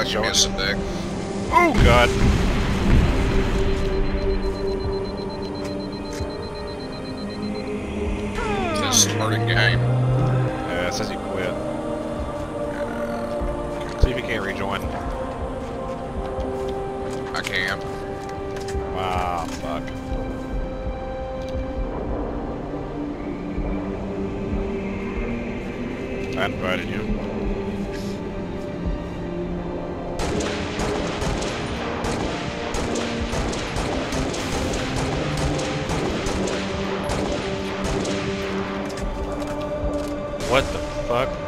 I should miss a deck. Oh god. Just starting game. Yeah, it says he quit. See if he can't rejoin. I can. Wow, fuck. I invited you. What the fuck?